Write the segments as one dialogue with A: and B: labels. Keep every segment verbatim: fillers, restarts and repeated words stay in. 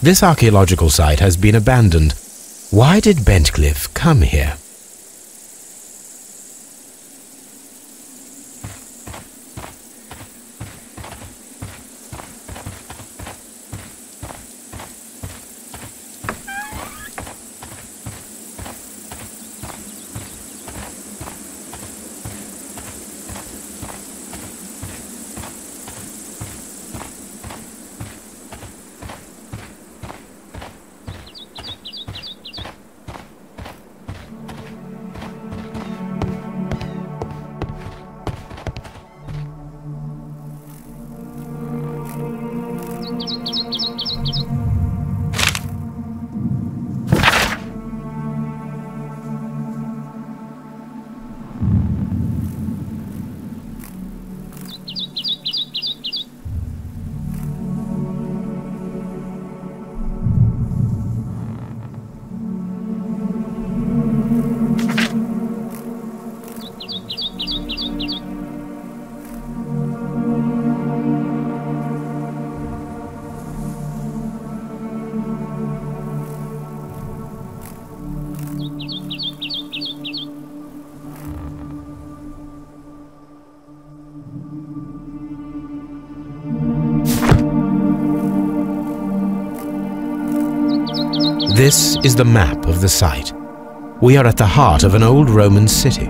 A: This archaeological site has been abandoned. Why did Bentcliffe come here? This is the map of the site. We are at the heart of an old Roman city.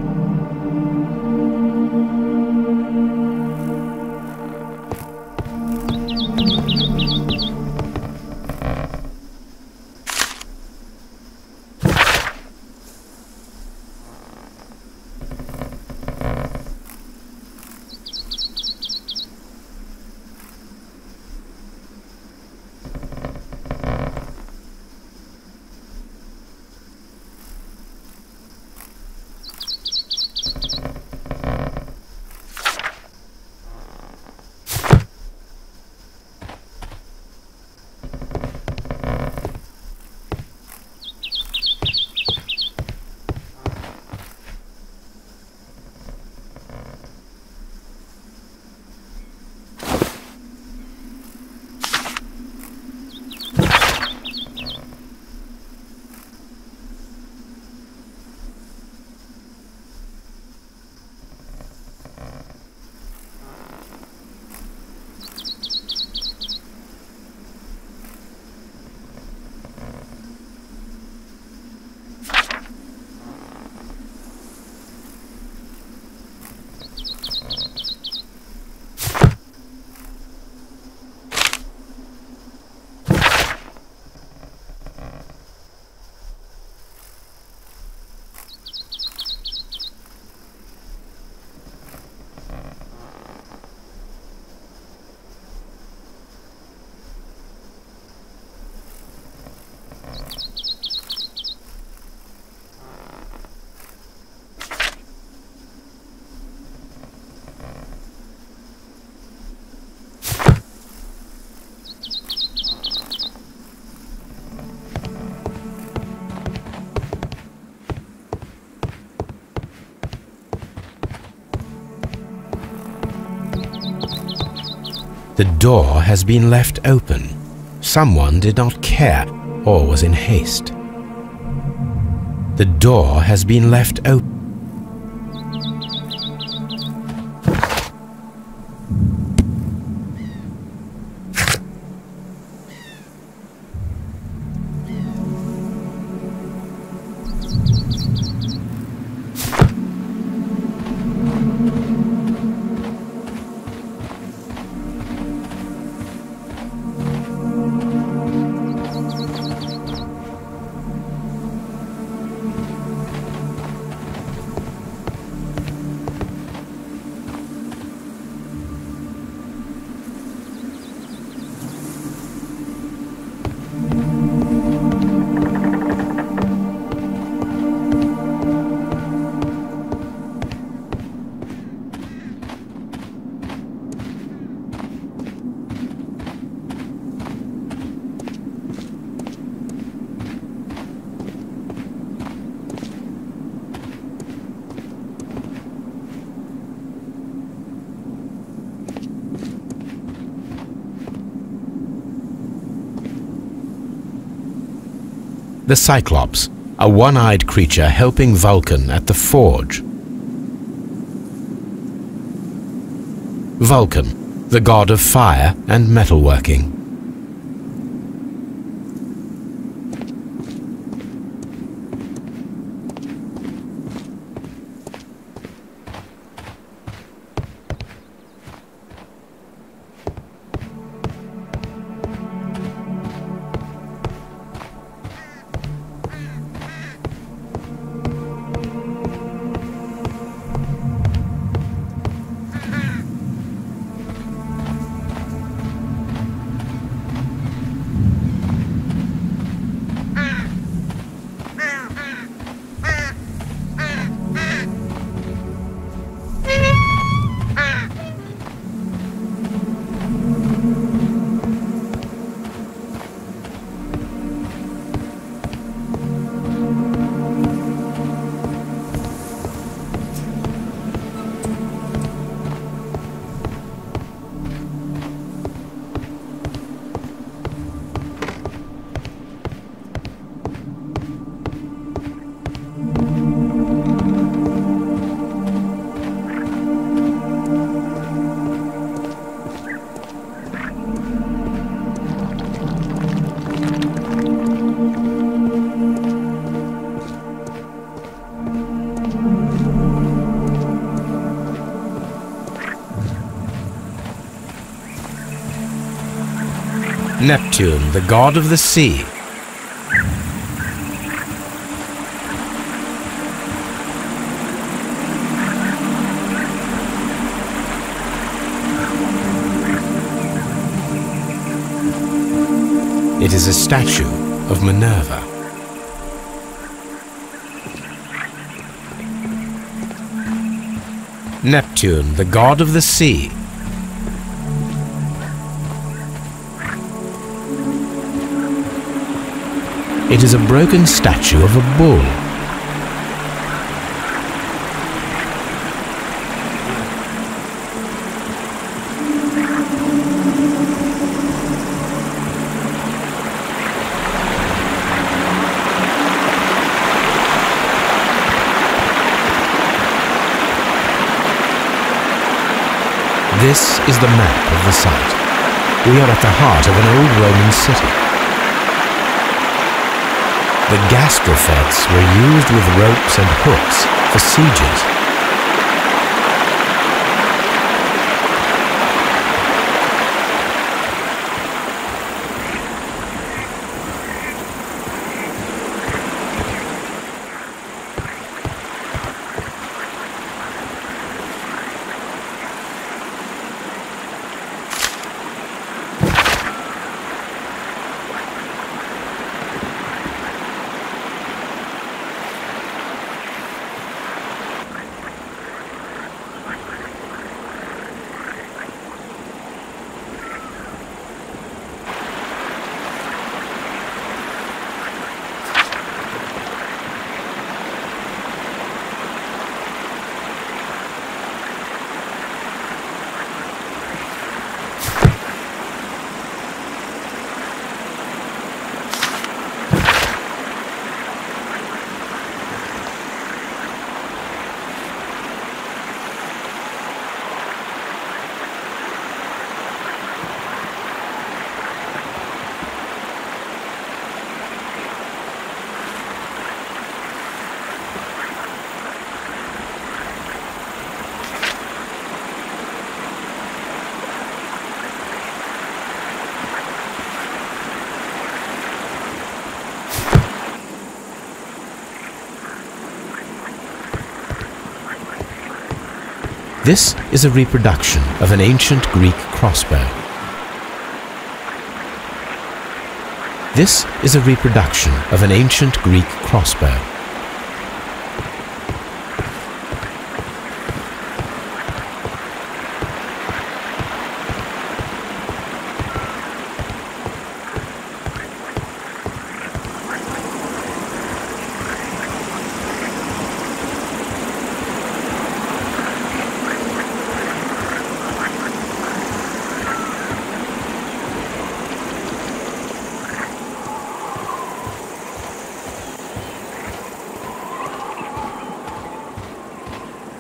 A: The door has been left open. Someone did not care or was in haste. The door has been left open. The Cyclops, a one-eyed creature helping Vulcan at the forge. Vulcan, the god of fire and metalworking. Neptune, the god of the sea. It is a statue of Minerva. Neptune, the god of the sea. It is a broken statue of a bull. This is the map of the site. We are at the heart of an old Roman city. The gastrofeds were used with ropes and hooks for sieges. This is a reproduction of an ancient Greek crossbow. This is a reproduction of an ancient Greek crossbow.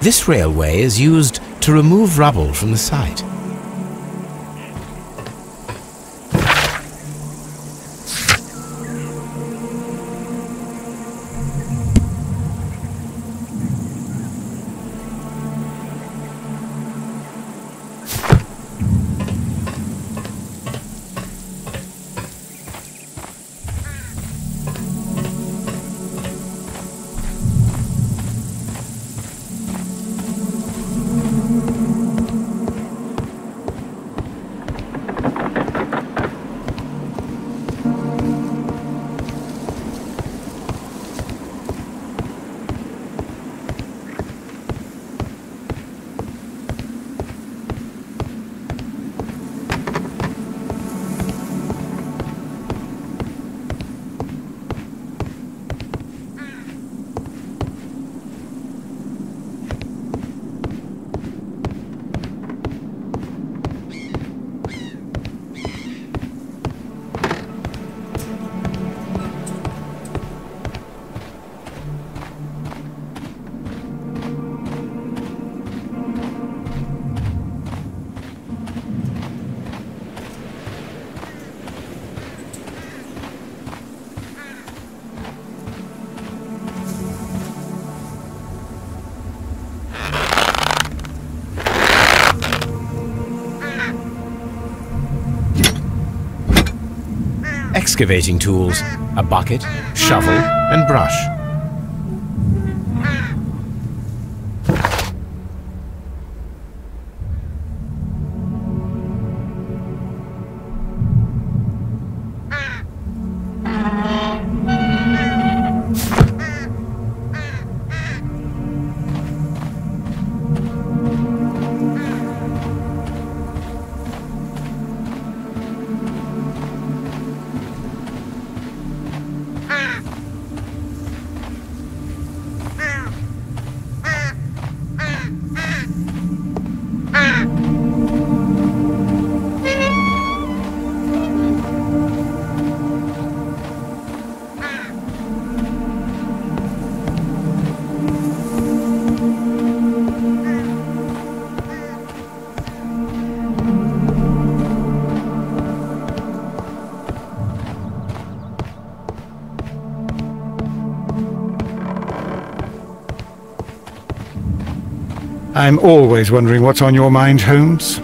A: This railway is used to remove rubble from the site. Excavating tools, a bucket, shovel, and brush.
B: I'm always wondering what's on your mind, Holmes.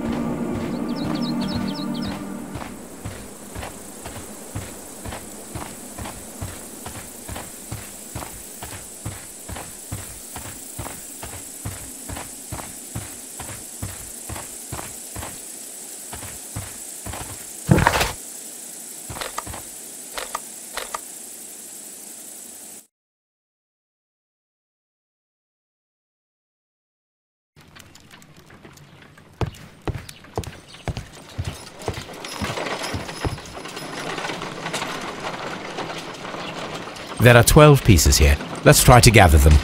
A: There are twelve pieces here. Let's try to gather them.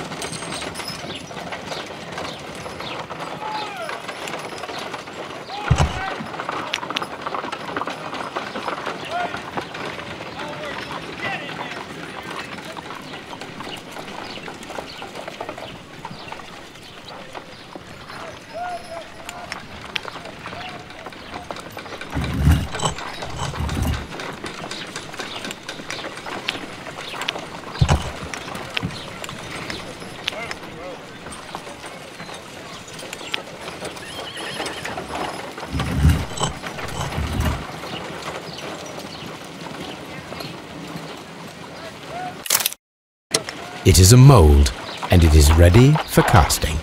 A: It is a mold, and it is ready for casting.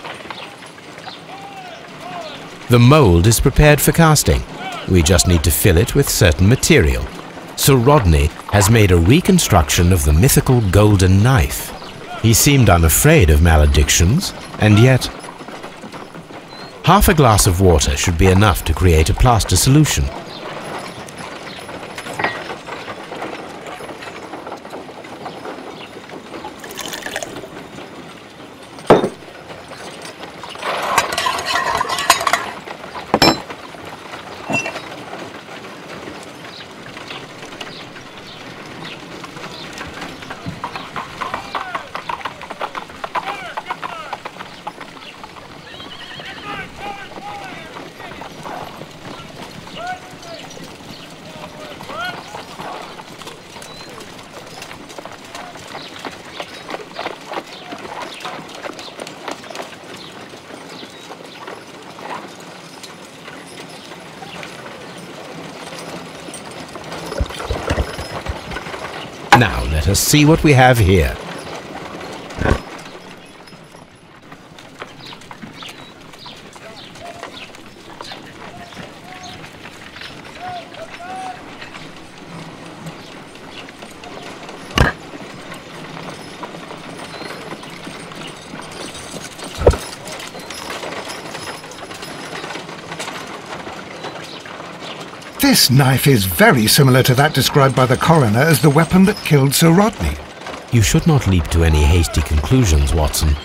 A: The mold is prepared for casting. We just need to fill it with certain material. So Rodney has made a reconstruction of the mythical golden knife. He seemed unafraid of maledictions, and yet... Half a glass of water should be enough to create a plaster solution. Now let us see what we have here.
B: This knife is very similar to that described by the coroner as the weapon that killed Sir Rodney.
A: You should not leap to any hasty conclusions, Watson.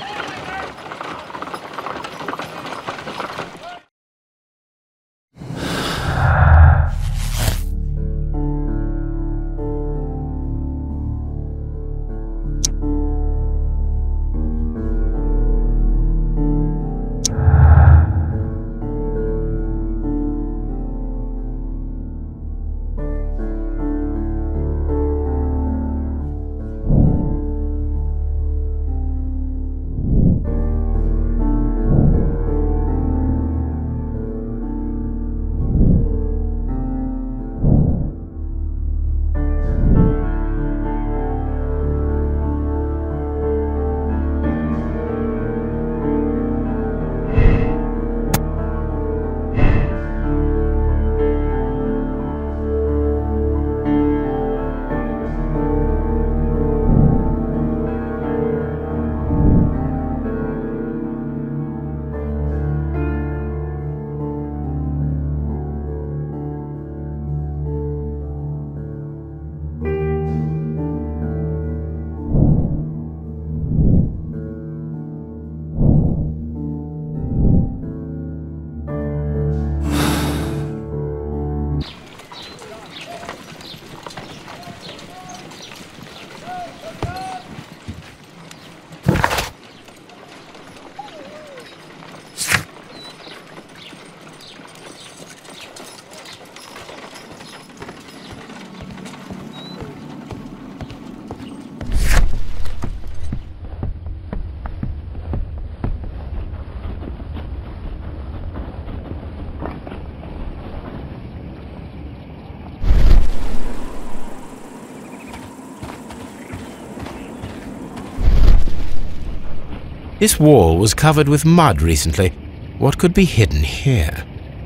A: This wall was covered with mud recently. What could be hidden here?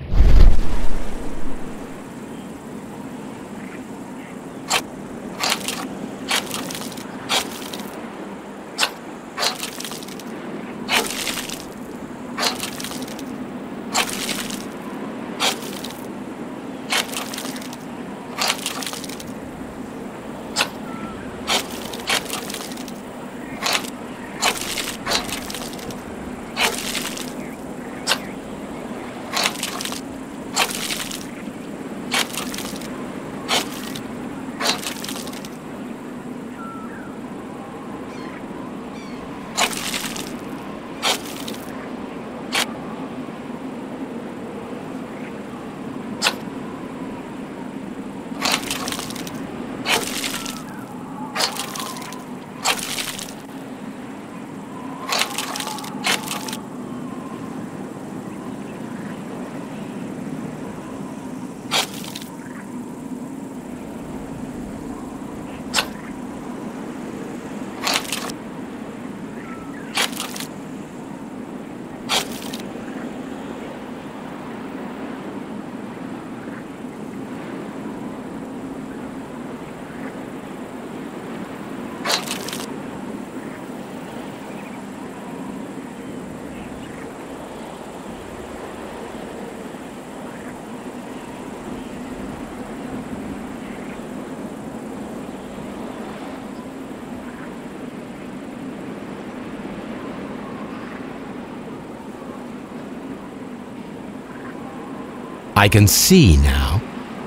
A: I can see now.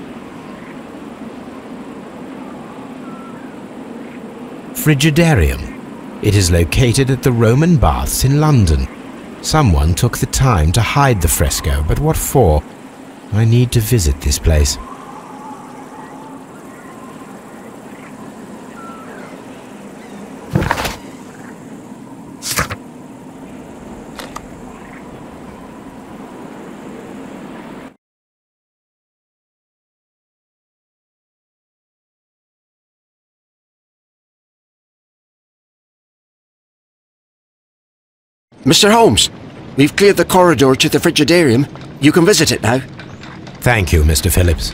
A: Frigidarium. It is located at the Roman Baths in London. Someone took the time to hide the fresco, but what for? I need to visit this place.
C: Mister Holmes, we've cleared the corridor to the Frigidarium. You can visit it now.
A: Thank you, Mister Phillips.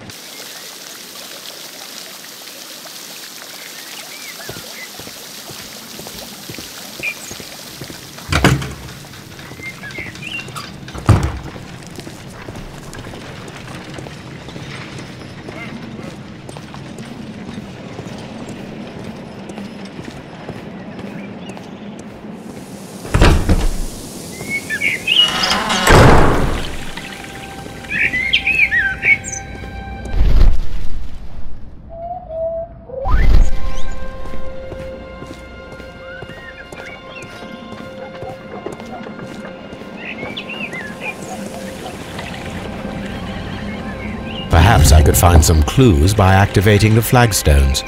A: Perhaps I could find some clues by activating the flagstones.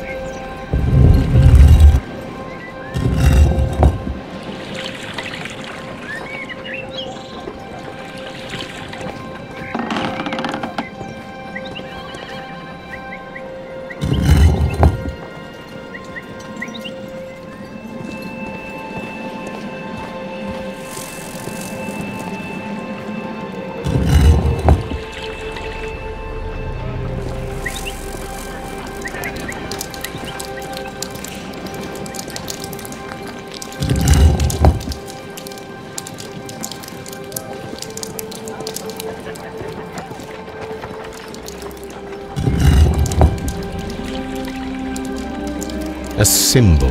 A: A symbol.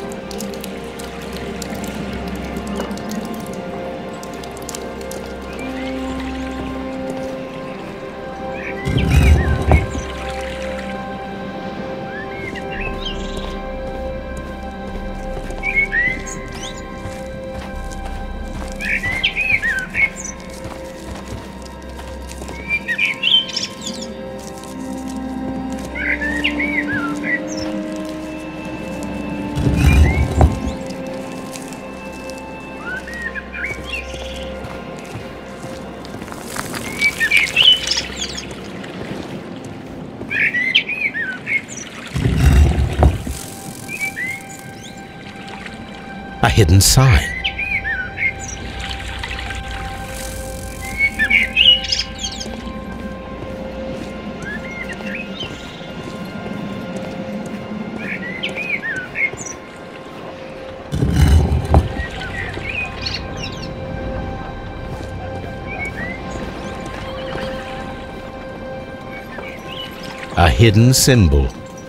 A: A hidden sign. A hidden symbol.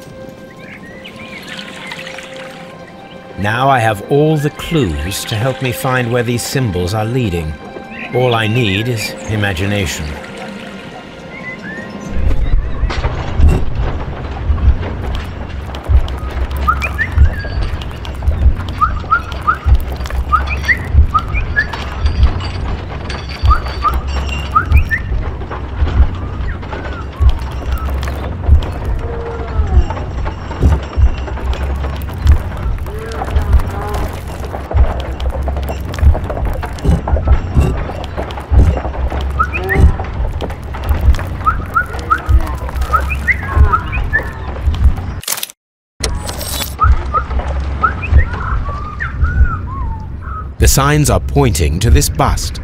A: Now I have all the clues to help me find where these symbols are leading. All I need is imagination. The signs are pointing to this bust.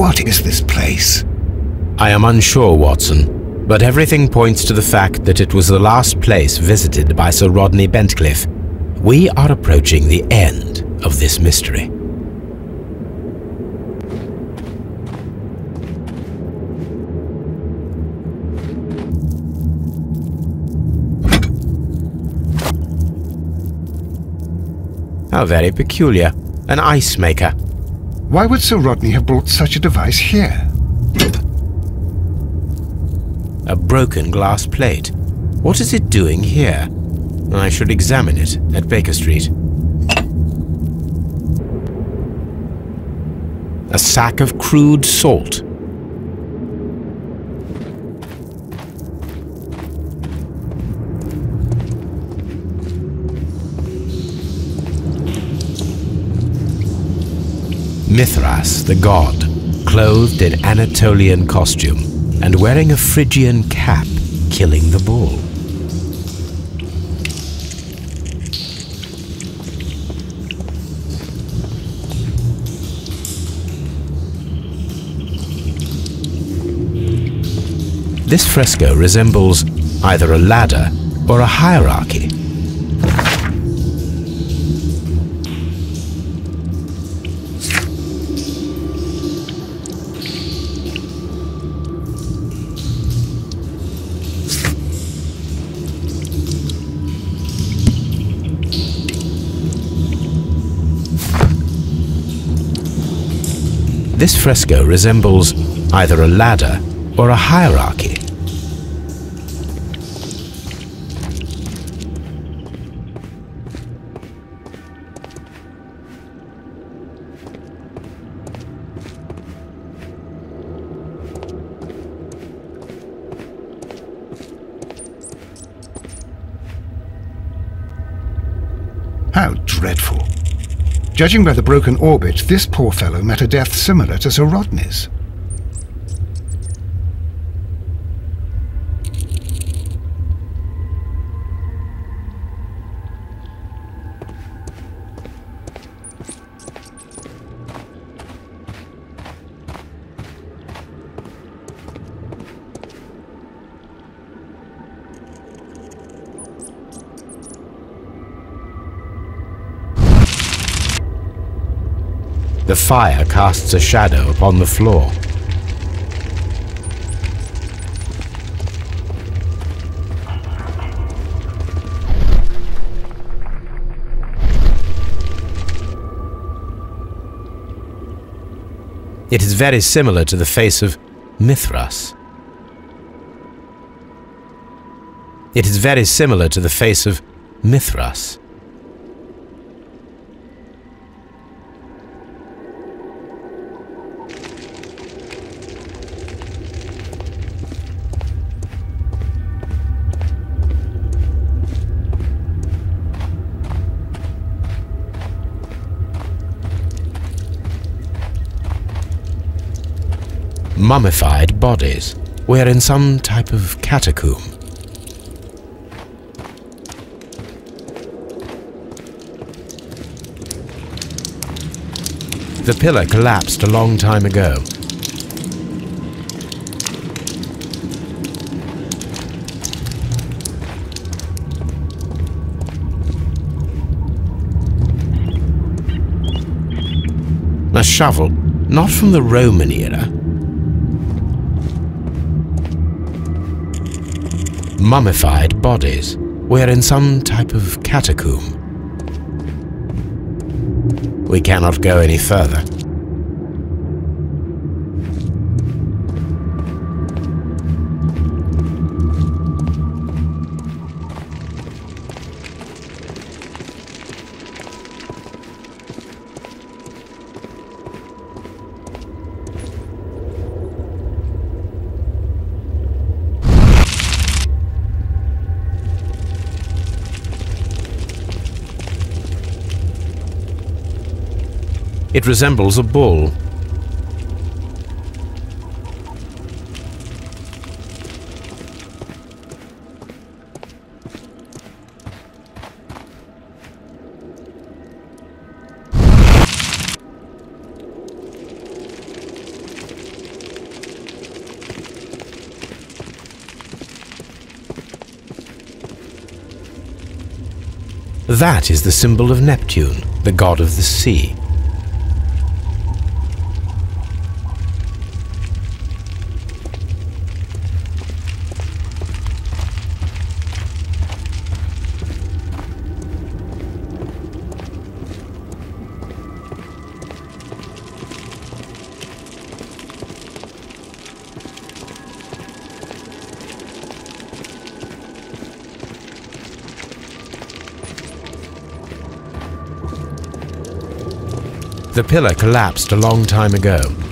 B: What is this place?
A: I am unsure, Watson, but everything points to the fact that it was the last place visited by Sir Rodney Bentcliffe. We are approaching the end of this mystery. How very peculiar. An ice maker.
B: Why would Sir Rodney have brought such a device here?
A: A broken glass plate. What is it doing here? I should examine it at Baker Street. A sack of crude salt. Mithras, the god, clothed in Anatolian costume and wearing a Phrygian cap, killing the bull. This fresco resembles either a ladder or a hierarchy. This fresco resembles either a ladder or a hierarchy.
B: How dreadful. Judging by the broken orbit, this poor fellow met a death similar to Sir Rodney's.
A: The fire casts a shadow upon the floor. It is very similar to the face of Mithras. It is very similar to the face of Mithras. Mummified bodies. We're in some type of catacomb. The pillar collapsed a long time ago. A shovel, not from the Roman era. Mummified bodies. We're in some type of catacomb. We cannot go any further. It resembles a bull. That is the symbol of Neptune, the god of the sea. The pillar collapsed a long time ago,